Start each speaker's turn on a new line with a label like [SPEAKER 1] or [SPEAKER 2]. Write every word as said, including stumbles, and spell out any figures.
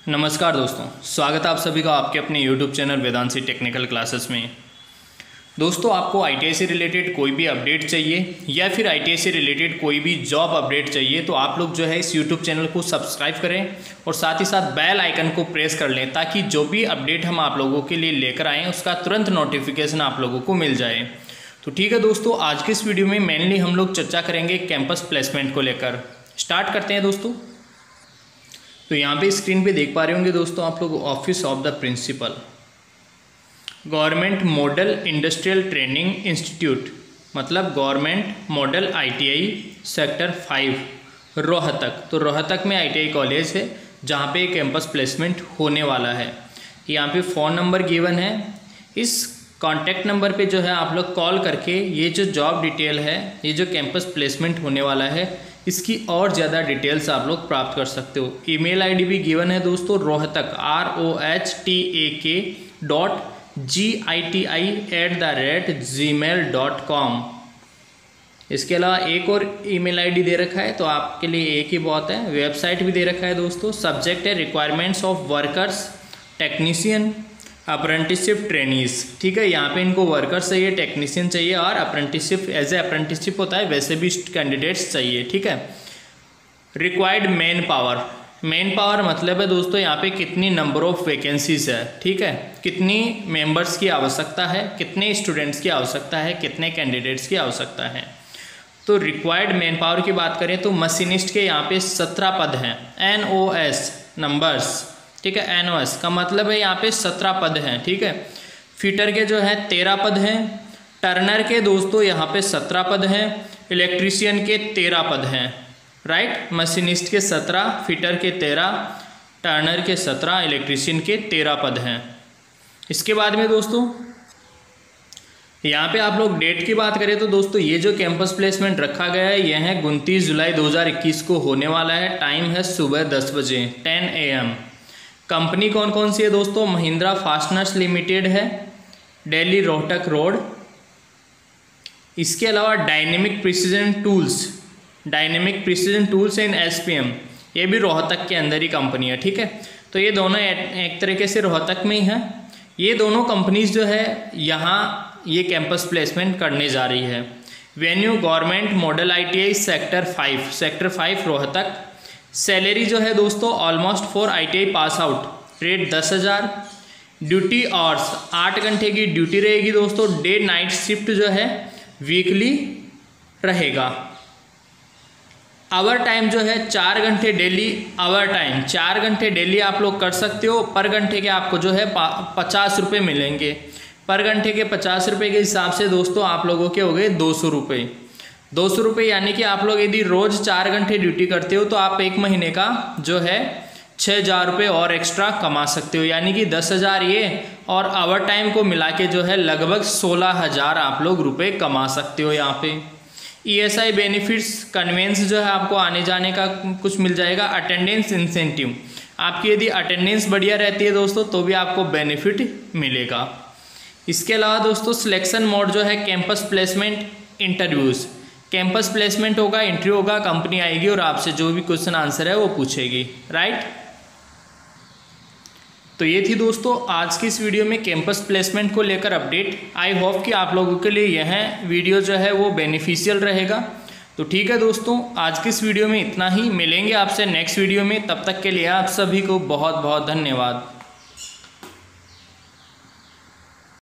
[SPEAKER 1] नमस्कार दोस्तों, स्वागत है आप सभी का आपके अपने YouTube channel Vedanshi technical classes में। दोस्तों, आपको आईटीआई से रिलेटेड कोई भी अपडेट चाहिए या फिर आईटीआई से रिलेटेड कोई भी जॉब अपडेट चाहिए तो आप लोग जो है इस यूट्यूब चैनल को सब्सक्राइब करें और साथ ही साथ बेल आइकन को प्रेस कर लें ताकि जो भी अपडेट हम आप लोगों के लिए लेकर आएँ उसका तुरंत नोटिफिकेशन आप लोगों को मिल जाए। तो ठीक है दोस्तों, आज के इस वीडियो में मेनली हम लोग चर्चा करेंगे कैंपस प्लेसमेंट को लेकर। स्टार्ट करते हैं दोस्तों। तो यहाँ पे स्क्रीन पे देख पा रहे होंगे दोस्तों आप लोग, office of the principal, government model industrial training institute, मतलब government model ITI sector five Rohtak. तो रोहतक में आईटीआई कॉलेज है जहाँ पे कैंपस प्लेसमेंट होने वाला है। यहाँ पे फ़ोन नंबर गिवन है, इस कॉन्टैक्ट नंबर पे जो है आप लोग कॉल करके ये जो जॉब डिटेल है, ये जो कैंपस प्लेसमेंट होने वाला है, इसकी और ज़्यादा डिटेल्स आप लोग प्राप्त कर सकते हो। ईमेल आईडी भी गिवन है दोस्तों, Rohtak R O H T A K dot G I T I at the rate Gmail dot com. इसके अलावा एक और ईमेल आईडी दे रखा है तो आपके लिए एक ही बहुत है। वेबसाइट भी दे रखा है दोस्तों। सब्जेक्ट है requirements of workers, technician, apprenticeship, trainees. ठीक है, यहाँ पे इनको वर्कर्स चाहिए, टेक्नीशियन चाहिए और अप्रेंटिसशिप, एज ए अप्रेंटिसशिप होता है वैसे भी कैंडिडेट्स चाहिए। ठीक है, required man power, man power मतलब है दोस्तों यहाँ पे कितनी नंबर ऑफ वैकेंसीज है। ठीक है, कितनी मेंबर्स की आवश्यकता है, कितने स्टूडेंट्स की आवश्यकता है, कितने कैंडिडेट्स की आवश्यकता है। तो रिक्वायर्ड मैन पावर की बात करें तो मशीनिस्ट के यहाँ पे सत्रह पद हैं, एन ओ एस नंबर्स। ठीक है, एन ओ एस का मतलब है यहाँ पे सत्रह पद हैं। ठीक है, फिटर के जो है तेरह पद हैं, टर्नर के दोस्तों यहाँ पे सत्रह पद हैं, इलेक्ट्रीशियन के तेरह पद हैं। राइट, मशीनिस्ट के सत्रह, फिटर के तेरह, टर्नर के सत्रह, इलेक्ट्रीशियन के तेरह पद हैं। इसके बाद में दोस्तों यहाँ पे आप लोग डेट की बात करें तो दोस्तों ये जो कैंपस प्लेसमेंट रखा गया है यह है उनतीस जुलाई दो हज़ार इक्कीस को होने वाला है। टाइम है सुबह दस बजे, टेन ए एम। कंपनी कौन कौन सी है दोस्तों? महिंद्रा फास्टनर्स लिमिटेड है, दिल्ली रोहतक रोड। इसके अलावा dynamic precision tools, dynamic precision tools and S P M, ये भी रोहतक के अंदर ही कंपनी है। ठीक है, तो ये दोनों एक तरीके से रोहतक में ही हैं। ये दोनों कंपनीज जो है यहाँ ये कैंपस प्लेसमेंट करने जा रही है। Venue government model ITI sector five, sector five Rohtak. Salary जो है दोस्तों almost for ITI pass out, rate दस हज़ार। ड्यूटी आवर्स आठ घंटे की ड्यूटी रहेगी दोस्तों। डे नाइट शिफ्ट जो है वीकली रहेगा। आवर टाइम जो है चार घंटे डेली, आवर टाइम चार घंटे डेली आप लोग कर सकते हो। पर घंटे के आपको जो है पचास रुपये मिलेंगे। पर घंटे के पचास रुपये के हिसाब से दोस्तों आप लोगों के हो गए दो सौ रुपये। दो सौ रुपये यानी कि आप लोग यदि रोज़ चार घंटे ड्यूटी करते हो तो आप एक महीने का जो है छः हज़ार रुपये और एक्स्ट्रा कमा सकते हो। यानी कि दस हज़ार ये और आवर टाइम को मिला के जो है लगभग सोलह हज़ार आप लोग रुपये कमा सकते हो। यहाँ पे ईएसआई बेनिफिट्स, कन्वेंस जो है आपको आने जाने का कुछ मिल जाएगा। अटेंडेंस इंसेंटिव, आपकी यदि अटेंडेंस बढ़िया रहती है दोस्तों तो भी आपको बेनिफिट मिलेगा। इसके अलावा दोस्तों सिलेक्शन मोड जो है campus placement interviews, campus placement होगा, इंटरव्यू होगा, कंपनी आएगी और आपसे जो भी क्वेश्चन आंसर है वो पूछेगी। राइट, तो ये थी दोस्तों आज की इस वीडियो में कैंपस प्लेसमेंट को लेकर अपडेट। आई होप कि आप लोगों के लिए यह वीडियो जो है वो बेनिफिशियल रहेगा। तो ठीक है दोस्तों, आज की इस वीडियो में इतना ही। मिलेंगे आपसे नेक्स्ट वीडियो में, तब तक के लिए आप सभी को बहुत बहुत धन्यवाद।